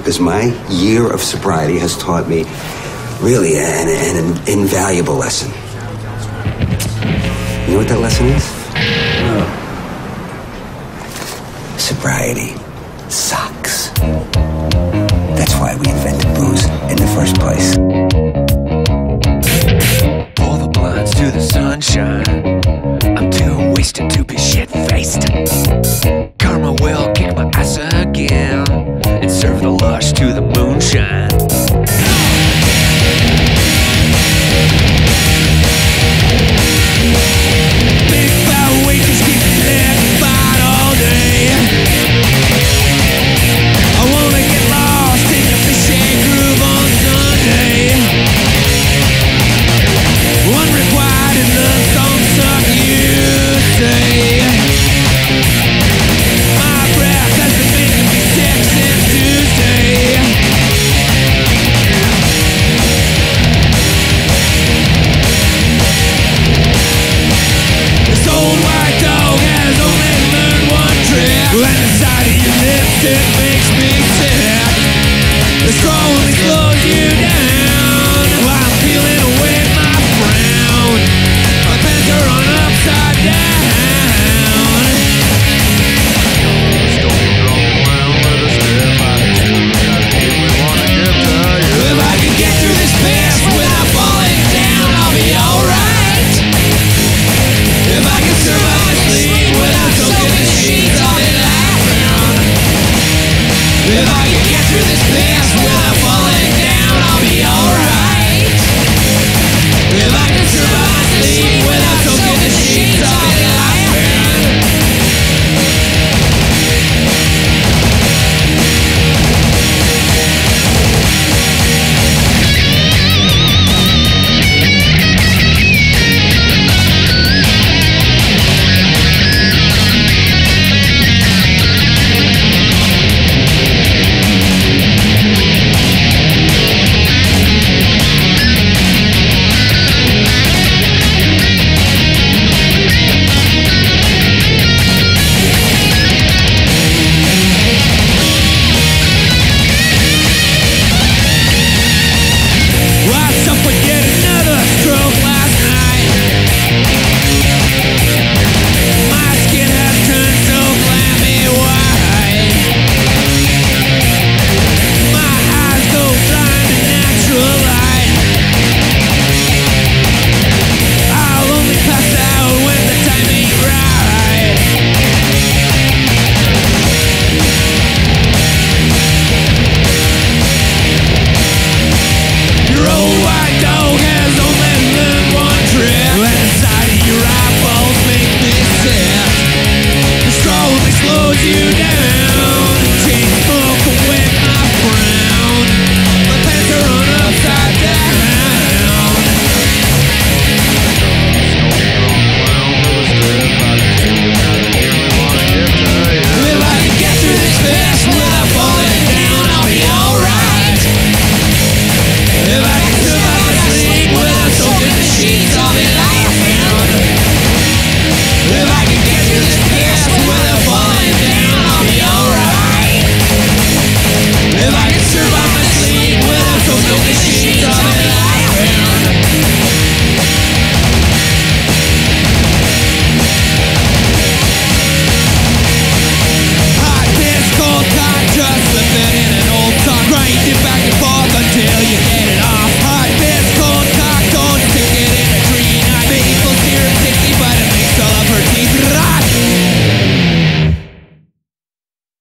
because my year of sobriety has taught me really an invaluable lesson. You know what that lesson is? Sobriety sucks. That's why we invented booze in the first place. Pull the blinds to the sunshine. I'm too wasted to be shit-faced. Karma will kick my ass again and serve the lush to the moonshine. Big fat waiters keep me left fight all day. I wanna get lost in the fishing groove on Sunday. One required in the song suck, you say. My breath has been making me sick since Tuesday. This old white dog has only learned one trick. When the sight of your lipstick makes me sick, the scrolling slows you down while I'm peeling away my frown. My pants are on upside down. If I can get through this pass without falling down, I'll be alright. If I can survive my sleep without soaking the sheets, I'll be laughing. If I can get through this pass without falling down, I'll be alright. If I can survive my sleep without soaking the sheets, I'll be laughing. What's up with yet another stroke last night? My skin has turned so clammy white. My eyes go blind to natural light. I'll only pass out when the time ain't right. Your old white dog has only learned one trick. When the sight of your eyeballs make me sick, the straw only slows you down. Chain smoke away my frown. My pants are on upside down. If I can get through this mess without falling down, I'll be alright. If I can survive my sleep without soaking the sheets, I'll be laughing. If I can get through this mess without falling down, I'll be alright. If I can survive my sleep without soaking the sheets, I'll be laughing.